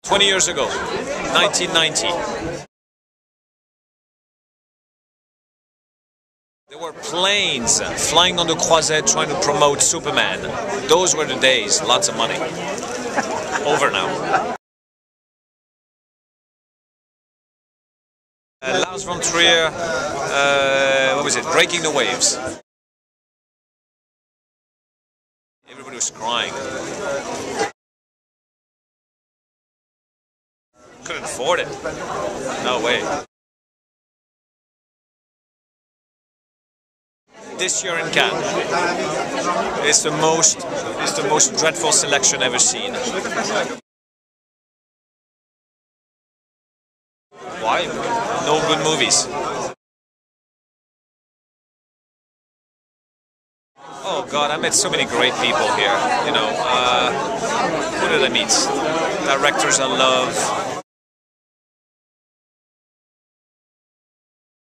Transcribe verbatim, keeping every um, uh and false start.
twenty years ago, nineteen ninety. There were planes flying on the Croisette trying to promote Superman. Those were the days, lots of money. Over now. Uh, Lars von Trier, uh, what was it, Breaking the Waves. Everybody was crying. Couldn't afford it. No way. This year in Cannes, it's the most, it's the most dreadful selection ever seen. Why? No good movies. Oh God, I met so many great people here. You know, uh, who did I meet? Directors I love.